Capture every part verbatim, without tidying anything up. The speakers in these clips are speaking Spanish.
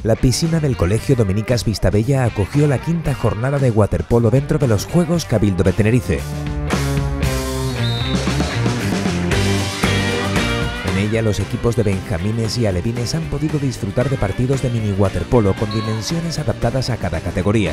La piscina del Colegio Dominicas Vistabella acogió la quinta jornada de waterpolo dentro de los Juegos Cabildo de Tenerife. En ella, los equipos de benjamines y alevines han podido disfrutar de partidos de mini waterpolo con dimensiones adaptadas a cada categoría.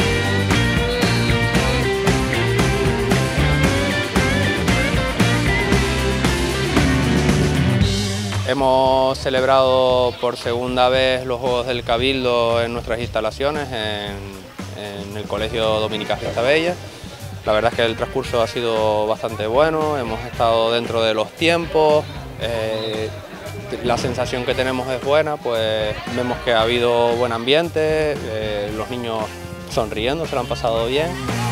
Hemos celebrado por segunda vez los Juegos del Cabildo en nuestras instalaciones en, en el Colegio Dominicas Vistabella. La verdad es que el transcurso ha sido bastante bueno, hemos estado dentro de los tiempos, eh, la sensación que tenemos es buena, pues vemos que ha habido buen ambiente, eh, los niños sonriendo, se lo han pasado bien.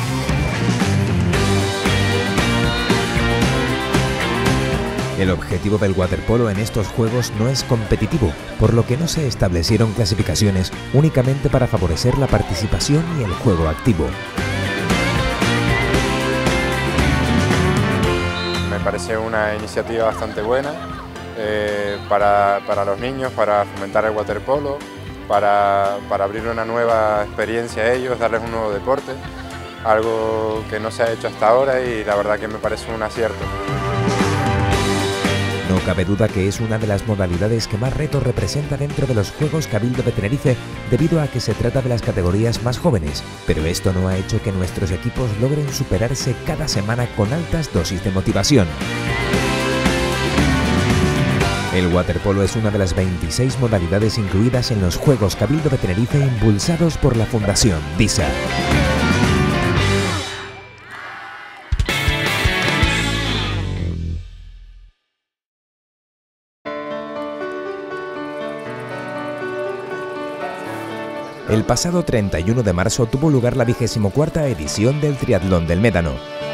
El objetivo del waterpolo en estos Juegos no es competitivo, por lo que no se establecieron clasificaciones únicamente para favorecer la participación y el juego activo. Me parece una iniciativa bastante buena eh, para, para los niños, para fomentar el waterpolo, para, para abrir una nueva experiencia a ellos, darles un nuevo deporte, algo que no se ha hecho hasta ahora y la verdad que me parece un acierto. No cabe duda que es una de las modalidades que más retos representa dentro de los Juegos Cabildo de Tenerife debido a que se trata de las categorías más jóvenes, pero esto no ha hecho que nuestros equipos logren superarse cada semana con altas dosis de motivación. El waterpolo es una de las veintiséis modalidades incluidas en los Juegos Cabildo de Tenerife impulsados por la Fundación DISA. El pasado treinta y uno de marzo tuvo lugar la vigésimo cuarta edición del Triatlón del Médano.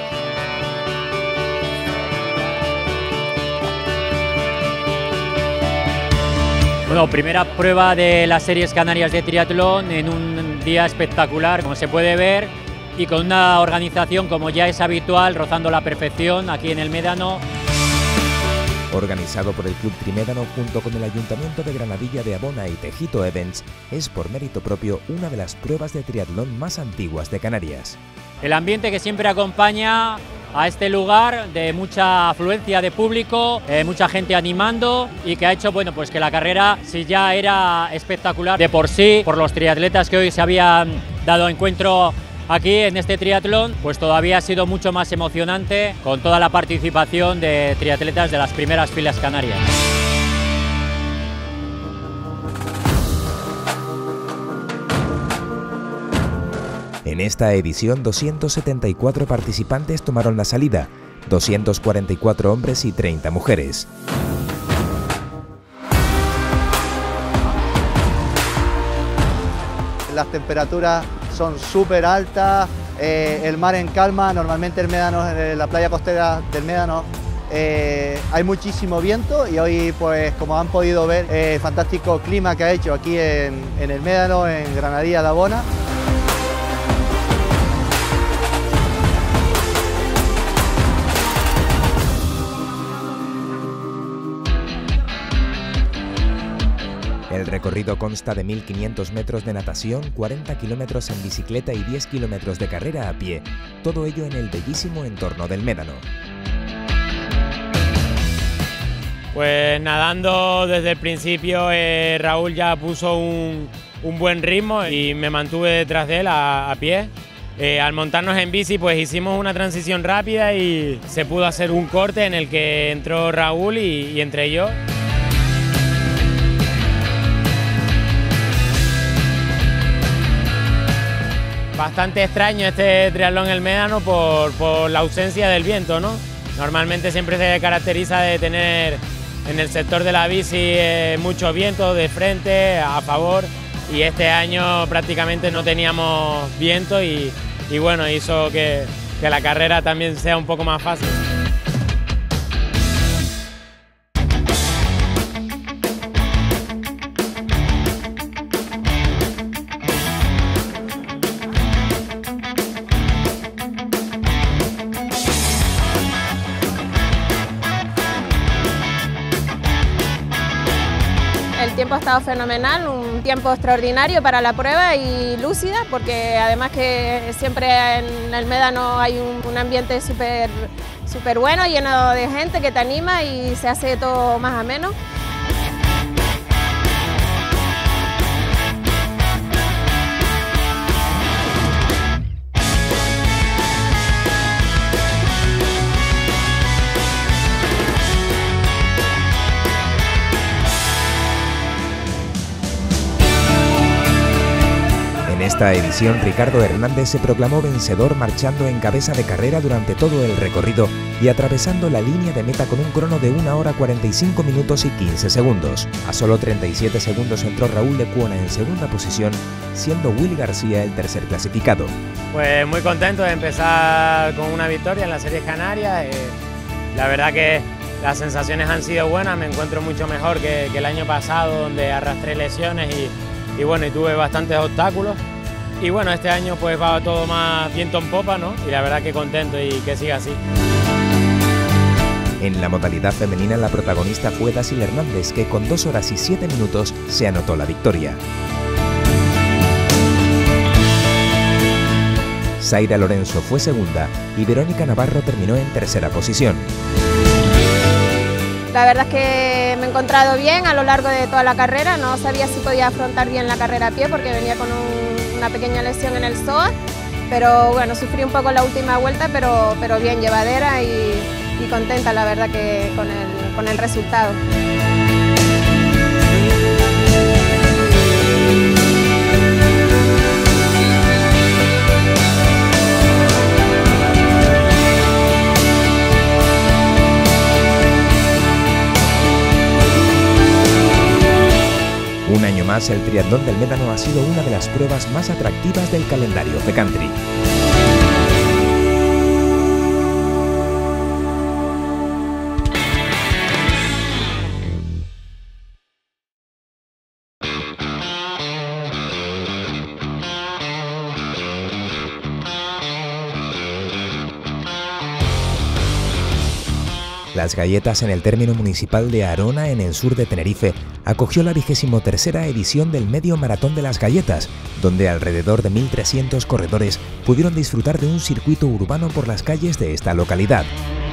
Bueno, primera prueba de las Series Canarias de Triatlón en un día espectacular, como se puede ver, y con una organización como ya es habitual, rozando la perfección aquí en el Médano. Organizado por el Club Trimédano junto con el Ayuntamiento de Granadilla de Abona y Tejito Events, es por mérito propio una de las pruebas de triatlón más antiguas de Canarias. El ambiente que siempre acompaña a este lugar, de mucha afluencia de público, eh, mucha gente animando y que ha hecho bueno, pues que la carrera, si ya era espectacular de por sí, por los triatletas que hoy se habían dado encuentro aquí en este triatlón, pues todavía ha sido mucho más emocionante con toda la participación de triatletas de las primeras filas canarias. En esta edición, doscientos setenta y cuatro participantes tomaron la salida, doscientos cuarenta y cuatro hombres y treinta mujeres. Las temperaturas son súper altas, eh, el mar en calma, normalmente el Médano, en la playa costera del Médano eh, hay muchísimo viento y hoy, pues como han podido ver, eh, fantástico clima que ha hecho aquí en, en el Médano, en Granadilla de Abona. El recorrido consta de mil quinientos metros de natación, cuarenta kilómetros en bicicleta y diez kilómetros de carrera a pie, todo ello en el bellísimo entorno del Médano. Pues nadando desde el principio, eh, Raúl ya puso un, un buen ritmo y me mantuve detrás de él a, a pie. Eh, al montarnos en bici pues hicimos una transición rápida y se pudo hacer un corte en el que entró Raúl y, y entré yo. Bastante extraño este triatlón en el Médano por, por la ausencia del viento, ¿no? Normalmente siempre se caracteriza de tener en el sector de la bici eh, mucho viento de frente, a favor, y este año prácticamente no teníamos viento y, y bueno, hizo que, que la carrera también sea un poco más fácil. El tiempo está pasado fenomenal, un tiempo extraordinario para la prueba y lúcida, porque además que siempre en el Médano hay un, un ambiente súper súper bueno, lleno de gente que te anima y se hace todo más ameno. En esta edición, Ricardo Hernández se proclamó vencedor marchando en cabeza de carrera durante todo el recorrido y atravesando la línea de meta con un crono de una hora cuarenta y cinco minutos y quince segundos. A solo treinta y siete segundos entró Raúl de Cuona en segunda posición, siendo Willy García el tercer clasificado. Pues muy contento de empezar con una victoria en la Series Canarias. Eh, la verdad que las sensaciones han sido buenas, me encuentro mucho mejor que, que el año pasado, donde arrastré lesiones y, y bueno, y tuve bastantes obstáculos. Y bueno, este año pues va todo más viento en popa, ¿no? Y la verdad que contento y que siga así. En la modalidad femenina, la protagonista fue Dasil Hernández, que con dos horas y siete minutos se anotó la victoria. Zaira Lorenzo fue segunda y Verónica Navarro terminó en tercera posición. La verdad es que me he encontrado bien a lo largo de toda la carrera, no sabía si podía afrontar bien la carrera a pie porque venía con un, una pequeña lesión en el psoas, pero bueno, sufrí un poco la última vuelta, pero, pero bien llevadera y, y contenta la verdad que con el, con el resultado. Un año más, el triatlón del Médano ha sido una de las pruebas más atractivas del calendario F Country. Las Galletas, en el término municipal de Arona, en el sur de Tenerife, acogió la vigésimo tercera edición del Medio Maratón de las Galletas, donde alrededor de mil trescientos corredores pudieron disfrutar de un circuito urbano por las calles de esta localidad.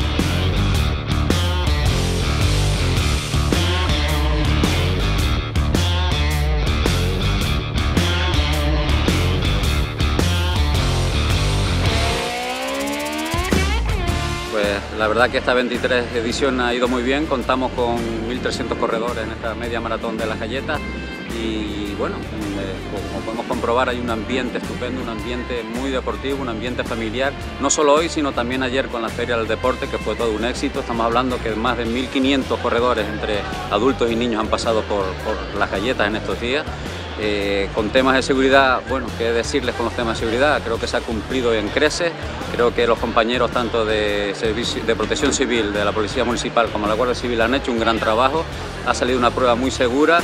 La verdad que esta veintitrés edición ha ido muy bien, contamos con mil trescientos corredores en esta media maratón de las Galletas y bueno, como podemos comprobar hay un ambiente estupendo, un ambiente muy deportivo, un ambiente familiar, no solo hoy sino también ayer con la Feria del Deporte, que fue todo un éxito. Estamos hablando que más de mil quinientos corredores entre adultos y niños han pasado por, por las Galletas en estos días. Eh, con temas de seguridad, bueno, qué decirles con los temas de seguridad, creo que se ha cumplido en creces, creo que los compañeros tanto de, servicio, de protección civil, de la Policía Municipal como la Guardia Civil han hecho un gran trabajo, ha salido una prueba muy segura.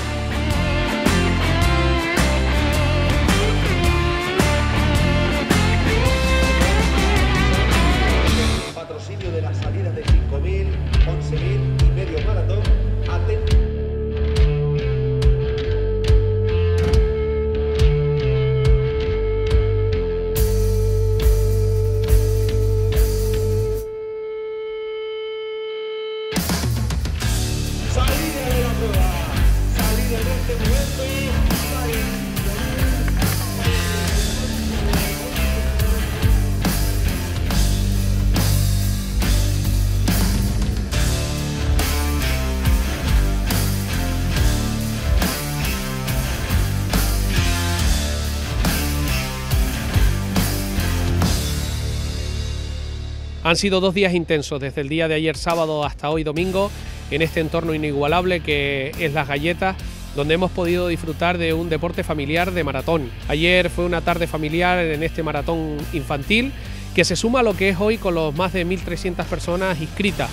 Patrocinio de las salidas de cinco mil, once mil y medio maratón. Atento. Han sido dos días intensos, desde el día de ayer sábado hasta hoy domingo, en este entorno inigualable que es Las Galletas, donde hemos podido disfrutar de un deporte familiar de maratón. Ayer fue una tarde familiar en este maratón infantil, que se suma a lo que es hoy con los más de mil trescientas personas inscritas.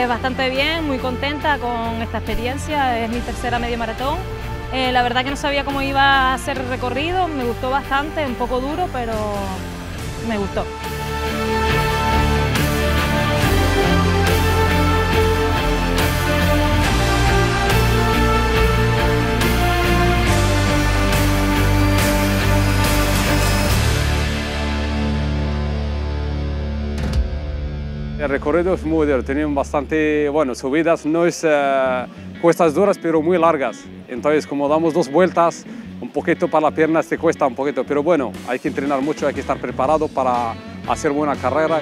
Pues bastante bien, muy contenta con esta experiencia, es mi tercera media maratón. Eh, la verdad que no sabía cómo iba a ser el recorrido, me gustó bastante, un poco duro, pero me gustó. El recorrido es muy duro, tienen bastante, bueno, subidas, no es uh, cuestas duras, pero muy largas. Entonces, como damos dos vueltas, un poquito para las piernas te cuesta un poquito, pero bueno, hay que entrenar mucho, hay que estar preparado para hacer buena carrera.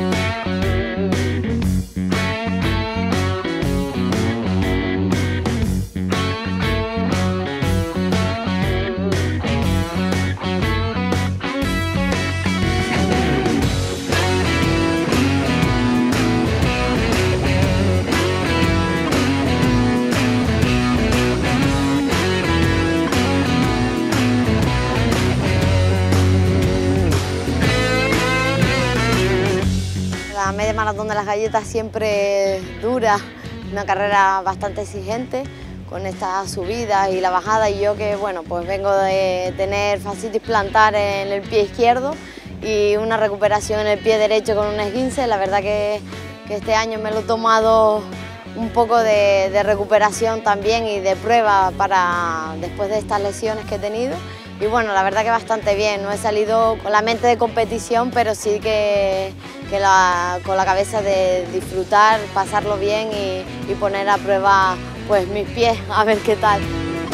La media maratón de las galletas siempre dura, una carrera bastante exigente con esta subida y la bajada, y yo que bueno, pues vengo de tener fascitis plantar en el pie izquierdo y una recuperación en el pie derecho con un esguince. La verdad que, que este año me lo he tomado un poco de, de recuperación también y de prueba para después de estas lesiones que he tenido. Y bueno, la verdad que bastante bien, no he salido con la mente de competición, pero sí que, que la, con la cabeza de disfrutar, pasarlo bien y, y poner a prueba pues, mis pies, a ver qué tal.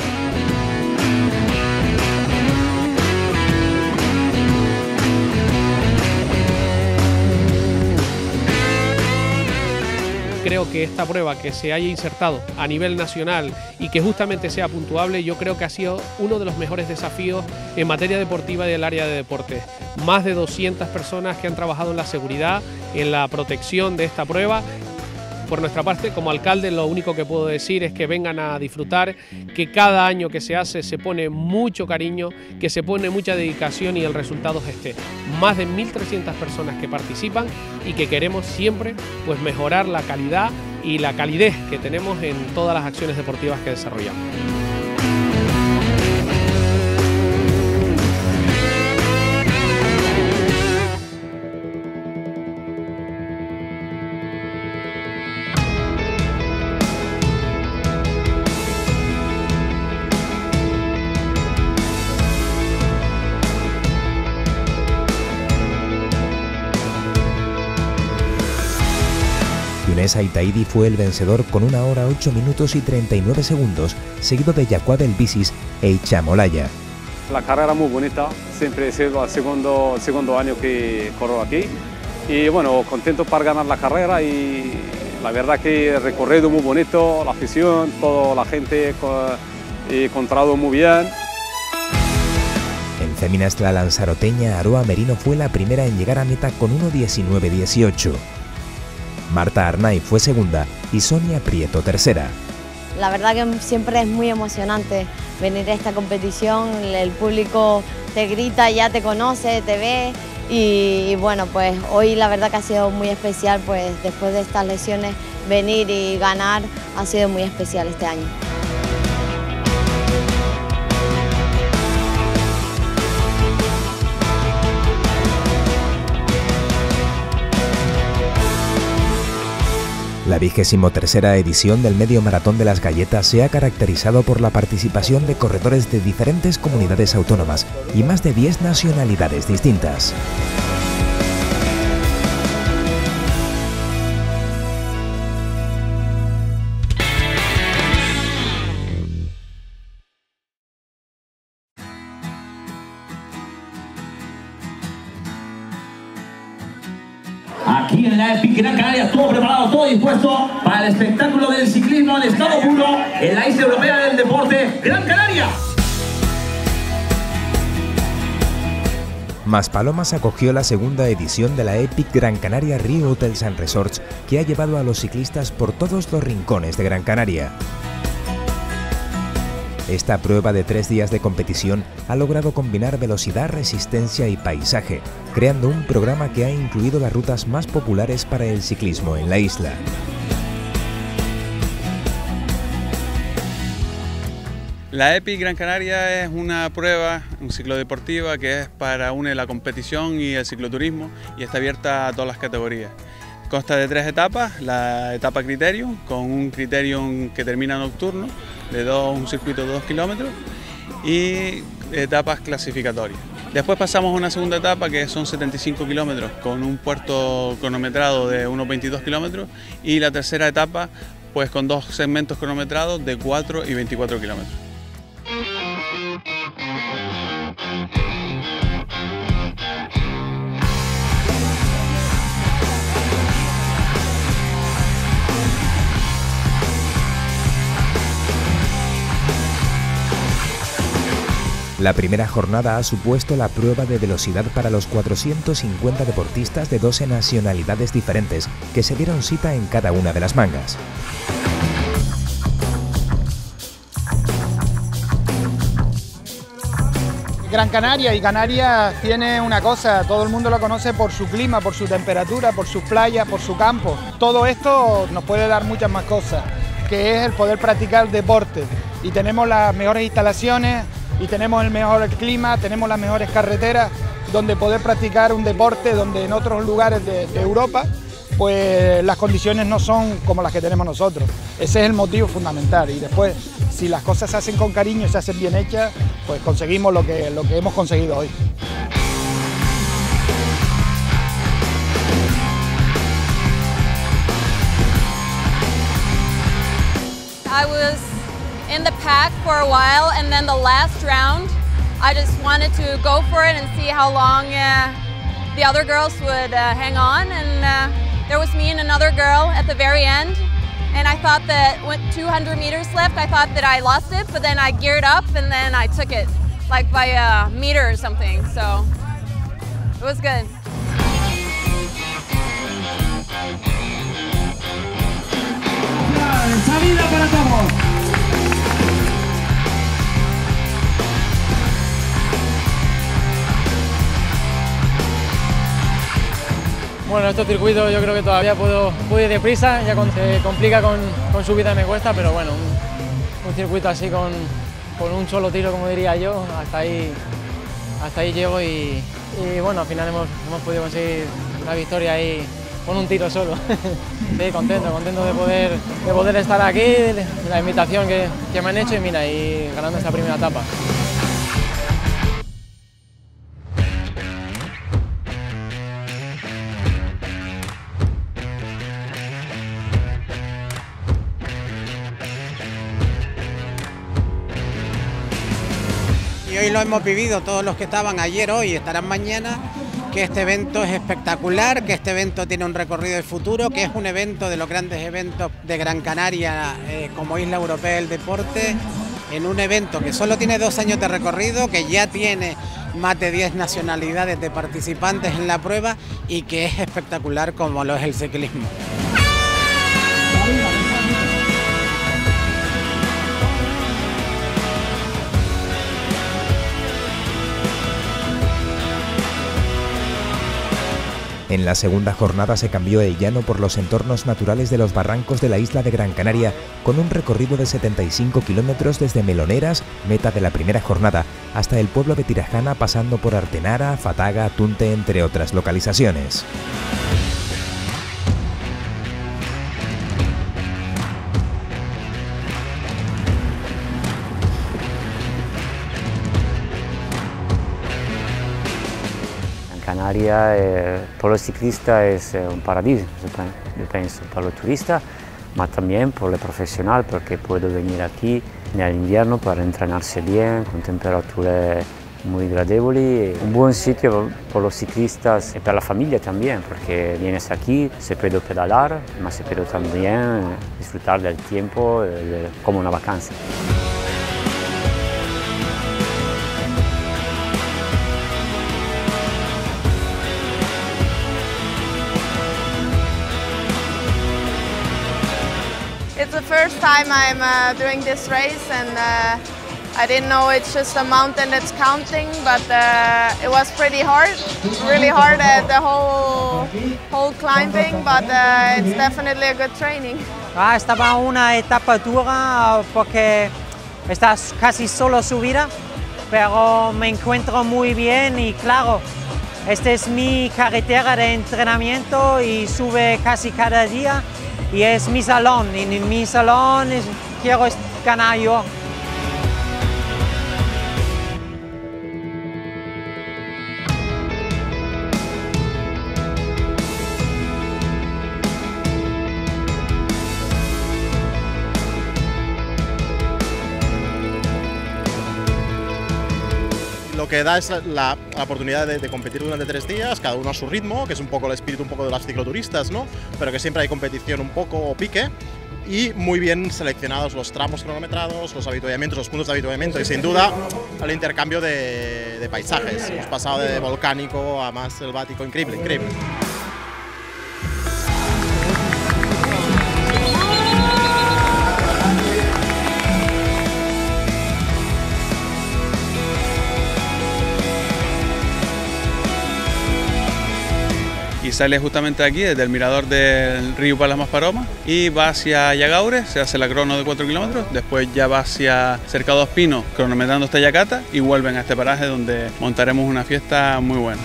Creo que esta prueba que se haya insertado a nivel nacional y que justamente sea puntuable, yo creo que ha sido uno de los mejores desafíos en materia deportiva del área de deportes. Más de doscientas personas que han trabajado en la seguridad, en la protección de esta prueba. Por nuestra parte, como alcalde, lo único que puedo decir es que vengan a disfrutar, que cada año que se hace se pone mucho cariño, que se pone mucha dedicación y el resultado es este. Más de mil trescientas personas que participan y que queremos siempre pues, mejorar la calidad y la calidez que tenemos en todas las acciones deportivas que desarrollamos. Younes Aitaidi fue el vencedor con una hora ocho minutos y treinta y nueve segundos, seguido de Yacuab El Bisis e Ichamolaya. La carrera muy bonita, siempre he sido el segundo, el segundo año que corro aquí y bueno, contento para ganar la carrera y la verdad que el recorrido muy bonito, la afición, toda la gente he encontrado muy bien. En féminas, la lanzaroteña Aroa Merino fue la primera en llegar a meta con uno diecinueve dieciocho. Marta Arnay fue segunda y Sonia Prieto tercera. La verdad que siempre es muy emocionante venir a esta competición, el público te grita, ya te conoce, te ve y, y bueno, pues hoy la verdad que ha sido muy especial, pues después de estas lesiones venir y ganar ha sido muy especial este año. La vigésimo tercera edición del Medio Maratón de las Galletas se ha caracterizado por la participación de corredores de diferentes comunidades autónomas y más de diez nacionalidades distintas. Aquí en la Epic Gran Canaria, todo preparado, todo dispuesto para el espectáculo del ciclismo en estado puro en la Isla Europea del Deporte, Gran Canaria. Maspalomas acogió la segunda edición de la Epic Gran Canaria Rio Hotels and Resorts, que ha llevado a los ciclistas por todos los rincones de Gran Canaria. Esta prueba de tres días de competición ha logrado combinar velocidad, resistencia y paisaje, creando un programa que ha incluido las rutas más populares para el ciclismo en la isla. La EPI Gran Canaria es una prueba, un ciclo deportiva que es para unir la competición y el cicloturismo y está abierta a todas las categorías. Consta de tres etapas, la etapa Criterium, con un Criterium que termina nocturno, de dos, un circuito de dos kilómetros, y etapas clasificatorias. Después pasamos a una segunda etapa que son setenta y cinco kilómetros con un puerto cronometrado de unos veintidós kilómetros y la tercera etapa pues con dos segmentos cronometrados de cuatro y veinticuatro kilómetros. La primera jornada ha supuesto la prueba de velocidad para los cuatrocientos cincuenta deportistas de doce nacionalidades diferentes que se dieron cita en cada una de las mangas. Gran Canaria y Canarias tiene una cosa, todo el mundo lo conoce por su clima, por su temperatura, por sus playas, por su campo. Todo esto nos puede dar muchas más cosas, que es el poder practicar deporte. Y tenemos las mejores instalaciones, y tenemos el mejor clima, tenemos las mejores carreteras donde poder practicar un deporte donde en otros lugares de, de Europa pues las condiciones no son como las que tenemos nosotros. Ese es el motivo fundamental y después si las cosas se hacen con cariño y se hacen bien hechas, pues conseguimos lo que, lo que hemos conseguido hoy. I was in the pack for a while, and then the last round I just wanted to go for it and see how long uh, the other girls would uh, hang on, and uh, there was me and another girl at the very end, and I thought that with two hundred meters left I thought that I lost it, but then I geared up and then I took it like by a meter or something, so it was good. Salida para todos. Bueno, estos circuitos yo creo que todavía puedo, puedo ir deprisa, ya cuando se complica con, con subida me cuesta, pero bueno, un, un circuito así con, con un solo tiro, como diría yo, hasta ahí, hasta ahí llego y, y bueno, al final hemos, hemos podido conseguir una victoria ahí con un tiro solo. Sí, contento, contento de poder, de poder estar aquí, de la invitación que, que me han hecho y mira, y ganando esta primera etapa. Y hoy lo hemos vivido, todos los que estaban ayer, hoy, estarán mañana, que este evento es espectacular, que este evento tiene un recorrido de futuro, que es un evento de los grandes eventos de Gran Canaria eh, como isla europea del deporte, en un evento que solo tiene dos años de recorrido, que ya tiene más de diez nacionalidades de participantes en la prueba y que es espectacular como lo es el ciclismo. En la segunda jornada se cambió el llano por los entornos naturales de los barrancos de la isla de Gran Canaria, con un recorrido de setenta y cinco kilómetros desde Meloneras, meta de la primera jornada, hasta el pueblo de Tirajana, pasando por Artenara, Fataga, Tunte, entre otras localizaciones. Canarias, eh, para los ciclistas es eh, un paraíso, yo pienso, para los turistas, pero también para los profesionales, porque puedo venir aquí en el invierno para entrenarse bien, con temperaturas muy agradables. Un buen sitio para los ciclistas y para la familia también, porque vienes aquí, se puede pedalar, pero se puede también disfrutar del tiempo de, como una vacancia. It's the first time I'm uh, doing this race, and uh, I didn't know it's just a mountain that's counting, but uh, it was pretty hard, really hard at the whole, whole climbing, but uh, it's definitely a good training. Ah, estaba una etapa dura porque esta casi solo subida, pero me encuentro muy bien y claro, esta es mi carretera de entrenamiento y sube casi cada día y es mi salón, y en mi salón es, quiero ganar yo. Lo que da es la, la oportunidad de, de competir durante tres días, cada uno a su ritmo, que es un poco el espíritu un poco de las cicloturistas, ¿no? Pero que siempre hay competición un poco o pique, y muy bien seleccionados los tramos cronometrados, los avituallamientos, los puntos de avituallamiento y sin duda el intercambio de, de paisajes. Hemos pasado de volcánico a más selvático, increíble, increíble. Y sale justamente aquí, desde el mirador del río Palas Masparoma, y va hacia Yagaure, se hace la crono de cuatro kilómetros, después ya va hacia Cercados Pinos, cronometrando hasta Yacata, y vuelven a este paraje donde montaremos una fiesta muy buena.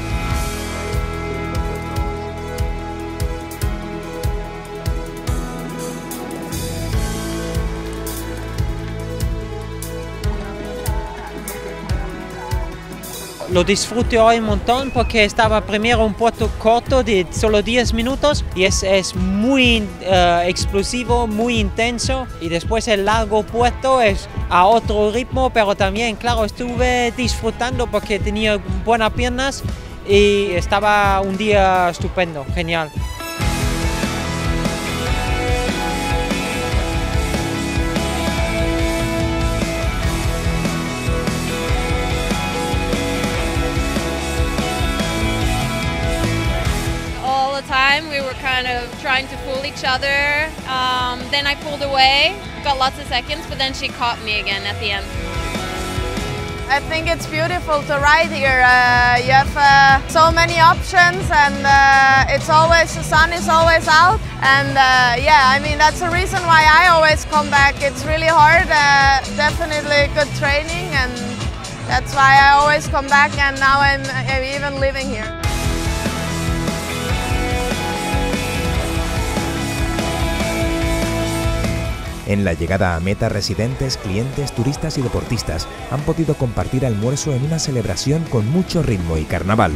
Lo disfruté hoy un montón porque estaba primero un puerto corto de solo diez minutos y es, es muy uh, explosivo, muy intenso, y después el largo puerto es a otro ritmo, pero también, claro, estuve disfrutando porque tenía buenas piernas y estaba un día estupendo, genial. Time we were kind of trying to fool each other. Um, then I pulled away, got lots of seconds, but then she caught me again at the end. I think it's beautiful to ride here. Uh, you have uh, so many options, and uh, it's always, the sun is always out. And uh, yeah, I mean, that's the reason why I always come back. It's really hard, uh, definitely good training, and that's why I always come back, and now I'm, I'm even living here. En la llegada a meta, residentes, clientes, turistas y deportistas han podido compartir almuerzo en una celebración con mucho ritmo y carnaval.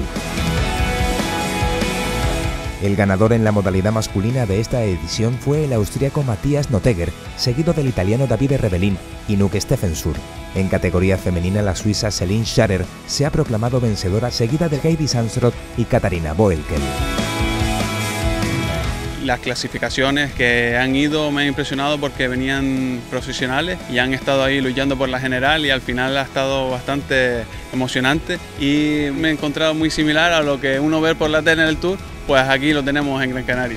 El ganador en la modalidad masculina de esta edición fue el austríaco Matthias Notteger, seguido del italiano Davide Rebellin y Nuke Steffensur. En categoría femenina, la suiza Céline Scharer se ha proclamado vencedora, seguida de Heidi Sandsrot y Katharina Boelkel. Las clasificaciones que han ido me han impresionado porque venían profesionales y han estado ahí luchando por la general, y al final ha estado bastante emocionante, y me he encontrado muy similar a lo que uno ve por la tele en el Tour, pues aquí lo tenemos en Gran Canaria.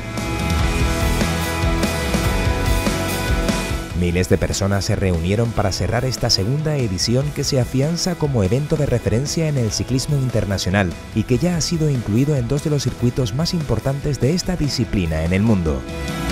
Miles de personas se reunieron para cerrar esta segunda edición que se afianza como evento de referencia en el ciclismo internacional y que ya ha sido incluido en dos de los circuitos más importantes de esta disciplina en el mundo.